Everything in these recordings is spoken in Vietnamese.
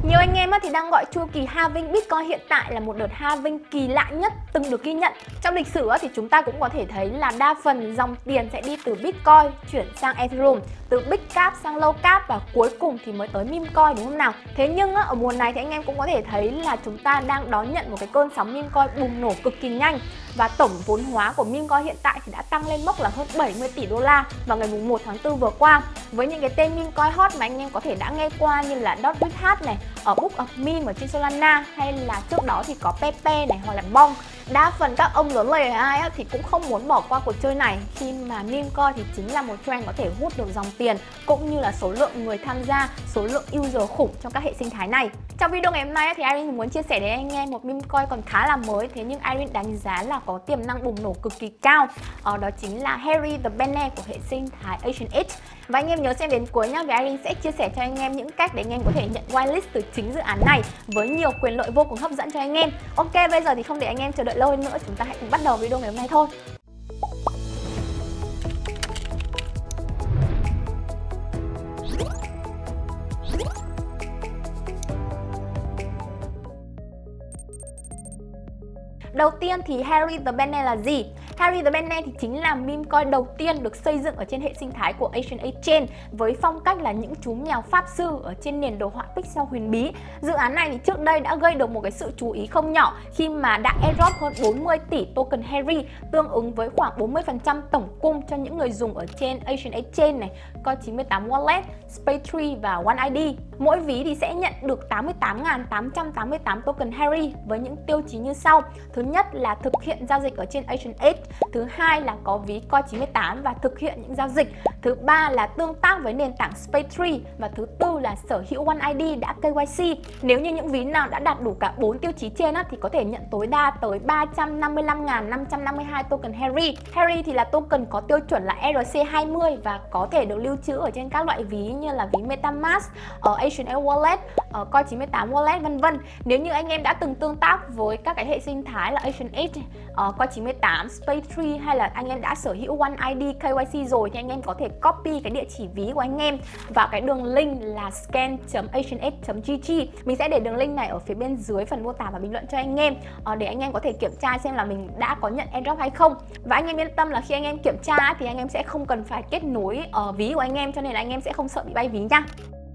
Nhiều anh em thì đang gọi chu kỳ halving Bitcoin hiện tại là một đợt halving kỳ lạ nhất từng được ghi nhận. Trong lịch sử thì chúng ta cũng có thể thấy là đa phần dòng tiền sẽ đi từ Bitcoin chuyển sang Ethereum, từ Big Cap sang Low Cap và cuối cùng thì mới tới meme coin, đúng không nào? Thế nhưng ở mùa này thì anh em cũng có thể thấy là chúng ta đang đón nhận một cái cơn sóng meme coin bùng nổ cực kỳ nhanh, và tổng vốn hóa của meme coin hiện tại thì đã tăng lên mốc là hơn 70 tỷ đô la vào ngày 1 tháng 4 vừa qua, với những cái tên meme coin hot mà anh em có thể đã nghe qua như là .withat này, ở Book of Meme ở trên Solana, hay là trước đó thì có Pepe này hoặc là Bong. Đa phần các ông lớn lời ai thì cũng không muốn bỏ qua cuộc chơi này, khi mà meme coin thì chính là một trend có thể hút được dòng tiền cũng như là số lượng người tham gia, số lượng user khủng trong các hệ sinh thái này. Trong video ngày hôm nay thì Irene muốn chia sẻ đến anh em một meme coin còn khá là mới, thế nhưng Irene đánh giá là có tiềm năng bùng nổ cực kỳ cao. Đó chính là Harry the Bene của hệ sinh thái Asian X. Và anh em nhớ xem đến cuối nhá, vì Irene sẽ chia sẻ cho anh em những cách để anh em có thể nhận whitelist từ chính dự án này với nhiều quyền lợi vô cùng hấp dẫn cho anh em. Ok, bây giờ thì không để anh em chờ đợi lâu hơn nữa, chúng ta hãy cùng bắt đầu video ngày hôm nay thôi. Đầu tiên thì Harry the Bene là gì? Harry the Bene thì chính là meme coin đầu tiên được xây dựng ở trên hệ sinh thái của Asian A Chain với phong cách là những chú mèo pháp sư ở trên nền đồ họa pixel huyền bí. Dự án này thì trước đây đã gây được một cái sự chú ý không nhỏ khi mà đã airdrop hơn 40 tỷ token Harry, tương ứng với khoảng 40% tổng cung cho những người dùng ở trên Asian A Chain này, Coin98 Wallet, SpaceTree và OneID. Mỗi ví thì sẽ nhận được 88.888 token Harry với những tiêu chí như sau. Thứ nhất là thực hiện giao dịch ở trên Asian X, thứ hai là có ví Coin98 và thực hiện những giao dịch, thứ ba là tương tác với nền tảng SpaceTree và thứ tư là sở hữu OneID đã KYC. Nếu như những ví nào đã đạt đủ cả 4 tiêu chí trên thì có thể nhận tối đa tới 355.552 token Harry. Harry thì là token có tiêu chuẩn là ERC20 và có thể được lưu trữ ở trên các loại ví như là ví MetaMask, ở Asian A Wallet, ở Coin98 Wallet vân vân. Nếu như anh em đã từng tương tác với các cái hệ sinh thái là Asian X, Coin98, SpaceTree hay là anh em đã sở hữu OneID KYC rồi thì anh em có thể copy cái địa chỉ ví của anh em vào cái đường link là scan.asianx.gg. Mình sẽ để đường link này ở phía bên dưới phần mô tả và bình luận cho anh em để anh em có thể kiểm tra xem là mình đã có nhận airdrop hay không. Và anh em yên tâm là khi anh em kiểm tra thì anh em sẽ không cần phải kết nối ví của anh em, cho nên là anh em sẽ không sợ bị bay ví nha.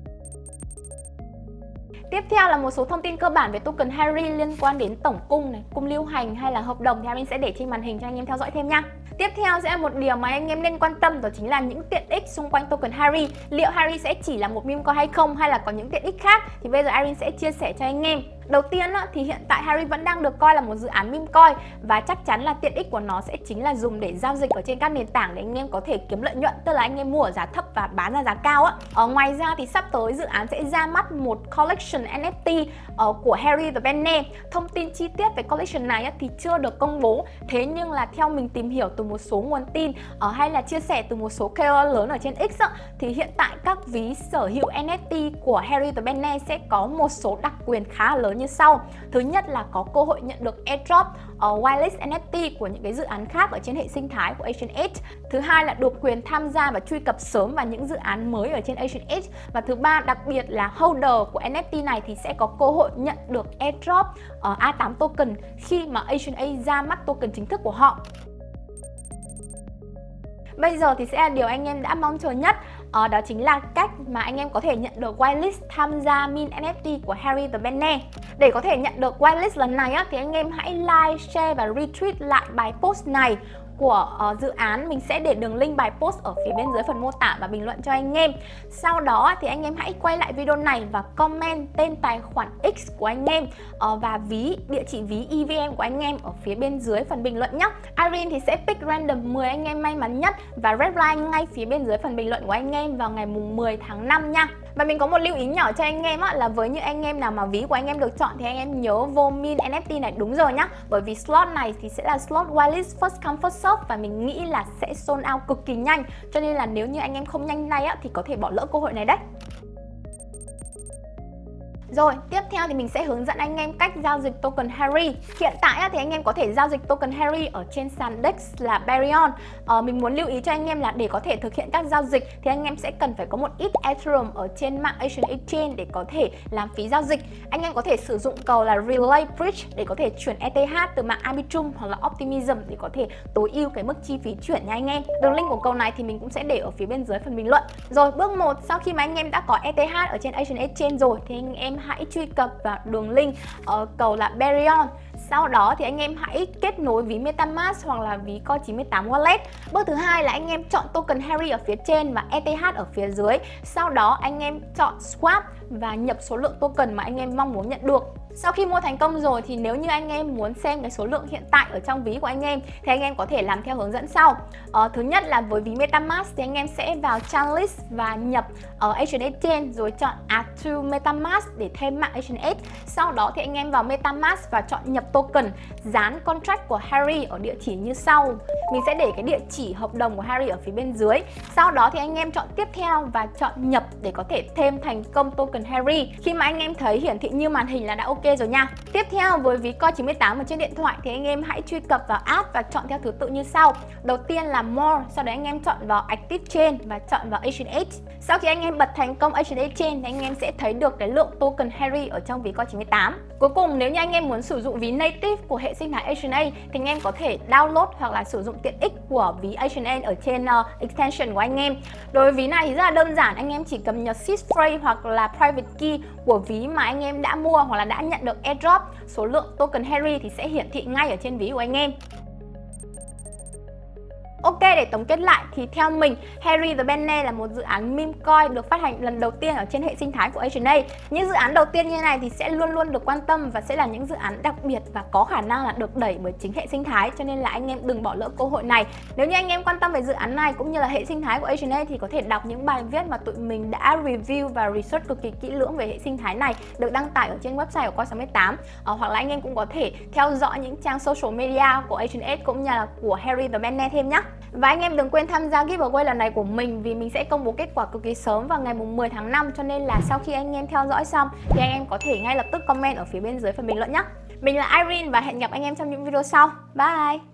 Tiếp theo là một số thông tin cơ bản về token Harry liên quan đến tổng cung này, cung lưu hành hay là hợp đồng thì mình sẽ để trên màn hình cho anh em theo dõi thêm nha. Tiếp theo sẽ là một điều mà anh em nên quan tâm, đó chính là những tiện ích xung quanh token Harry. Liệu Harry sẽ chỉ là một meme coin hay không, hay là có những tiện ích khác thì bây giờ Irene sẽ chia sẻ cho anh em. Đầu tiên thì hiện tại Harry vẫn đang được coi là một dự án meme coin và chắc chắn là tiện ích của nó sẽ chính là dùng để giao dịch ở trên các nền tảng để anh em có thể kiếm lợi nhuận, tức là anh em mua ở giá thấp và bán ra giá cao á. Ngoài ra thì sắp tới dự án sẽ ra mắt một collection NFT của Harry the Bene. Thông tin chi tiết về collection này thì chưa được công bố, thế nhưng là theo mình tìm hiểu từ một số nguồn tin hay là chia sẻ từ một số KOL lớn ở trên X thì hiện tại các ví sở hữu NFT của Harry the Bene sẽ có một số đặc quyền khá lớn như sau. Thứ nhất là có cơ hội nhận được airdrop whitelist NFT của những cái dự án khác ở trên hệ sinh thái của Asian X. Thứ hai là được quyền tham gia và truy cập sớm vào những dự án mới ở trên Asian X. Và thứ ba, đặc biệt là holder của NFT này thì sẽ có cơ hội nhận được airdrop A8 token khi mà Asian A ra mắt token chính thức của họ. Bây giờ thì sẽ là điều anh em đã mong chờ nhất, đó chính là cách mà anh em có thể nhận được whitelist tham gia mint NFT của Harry the Bene. Để có thể nhận được whitelist lần này thì anh em hãy like, share và retweet lại bài post này của dự án. Mình sẽ để đường link bài post ở phía bên dưới phần mô tả và bình luận cho anh em. Sau đó thì anh em hãy quay lại video này và comment tên tài khoản X của anh em và địa chỉ ví EVM của anh em ở phía bên dưới phần bình luận nhé. Irene thì sẽ pick random 10 anh em may mắn nhất và reply ngay phía bên dưới phần bình luận của anh em vào ngày 10 tháng 5 nha. Và mình có một lưu ý nhỏ cho anh em là với những anh em nào mà ví của anh em được chọn thì anh em nhớ vô mint NFT này đúng giờ nhá. Bởi vì slot này thì sẽ là slot whitelist first come first serve và mình nghĩ là sẽ sold out cực kỳ nhanh. Cho nên là nếu như anh em không nhanh tay thì có thể bỏ lỡ cơ hội này đấy. Rồi, tiếp theo thì mình sẽ hướng dẫn anh em cách giao dịch token Harry. Hiện tại thì anh em có thể giao dịch token Harry ở trên sàn DEX là Baryon. Mình muốn lưu ý cho anh em là để có thể thực hiện các giao dịch thì anh em sẽ cần phải có một ít Ethereum ở trên mạng Asian Exchange để có thể làm phí giao dịch. Anh em có thể sử dụng cầu là Relay Bridge để có thể chuyển ETH từ mạng Arbitrum hoặc là Optimism để có thể tối ưu cái mức chi phí chuyển nha anh em. Đường link của cầu này thì mình cũng sẽ để ở phía bên dưới phần bình luận. Rồi, bước 1, sau khi mà anh em đã có ETH ở trên Asian Exchange rồi thì anh em hãy truy cập vào đường link ở cầu là Baryon. Sau đó thì anh em hãy kết nối ví MetaMask hoặc là ví Coin98 Wallet. Bước thứ hai là anh em chọn token Harry ở phía trên và ETH ở phía dưới. Sau đó anh em chọn Swap và nhập số lượng token mà anh em mong muốn nhận được. Sau khi mua thành công rồi thì nếu như anh em muốn xem cái số lượng hiện tại ở trong ví của anh em thì anh em có thể làm theo hướng dẫn sau. Thứ nhất là với ví MetaMask thì anh em sẽ vào trang list và nhập ở Asian Exchange rồi chọn Add to MetaMask để thêm mạng Asian X. Sau đó thì anh em vào MetaMask và chọn nhập token, dán contract của Harry ở địa chỉ như sau. Mình sẽ để cái địa chỉ hợp đồng của Harry ở phía bên dưới. Sau đó thì anh em chọn tiếp theo và chọn nhập để có thể thêm thành công token Harry. Khi mà anh em thấy hiển thị như màn hình là đã ok rồi nha. Tiếp theo với ví Coin98 ở trên điện thoại thì anh em hãy truy cập vào app và chọn theo thứ tự như sau. Đầu tiên là More, sau đó anh em chọn vào Active Chain và chọn vào Asian X. Sau khi anh em bật thành công Asian X Chain thì anh em sẽ thấy được cái lượng token Harry ở trong ví Coin98. Cuối cùng nếu như anh em muốn sử dụng ví native của hệ sinh thái Asian A thì anh em có thể download hoặc là sử dụng tiện ích của ví Asian A ở trên extension của anh em. Đối với ví này thì rất là đơn giản, anh em chỉ cầm nhập seed phrase hoặc là private key của ví mà anh em đã mua hoặc là đã nhận được airdrop, số lượng token Harry thì sẽ hiển thị ngay ở trên ví của anh em. Ok, để tổng kết lại thì theo mình, Harry the Bene là một dự án meme coin được phát hành lần đầu tiên ở trên hệ sinh thái của Asian A. Những dự án đầu tiên như này thì sẽ luôn luôn được quan tâm và sẽ là những dự án đặc biệt và có khả năng là được đẩy bởi chính hệ sinh thái, cho nên là anh em đừng bỏ lỡ cơ hội này. Nếu như anh em quan tâm về dự án này cũng như là hệ sinh thái của Asian A thì có thể đọc những bài viết mà tụi mình đã review và research cực kỳ kỹ lưỡng về hệ sinh thái này, được đăng tải ở trên website của Coin98. Hoặc là anh em cũng có thể theo dõi những trang social media của Asian A cũng như là của Harry the Bene thêm nhé. Và anh em đừng quên tham gia giveaway lần này của mình vì mình sẽ công bố kết quả cực kỳ sớm vào ngày 10 tháng 5, cho nên là sau khi anh em theo dõi xong thì anh em có thể ngay lập tức comment ở phía bên dưới phần bình luận nhé. Mình là Irene và hẹn gặp anh em trong những video sau. Bye!